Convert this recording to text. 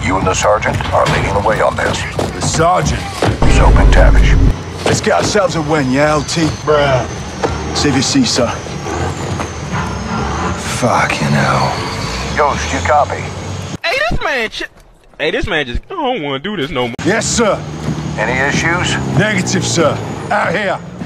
You and the sergeant are leading the way on this. The sergeant? Soap and Tavish. Let's get ourselves a win, yeah, LT? Bruh. Save your seat, sir. Fucking hell. Ghost, you copy? Hey, this man just, I don't want to do this no more. Yes, sir. Any issues? Negative, sir. Out here.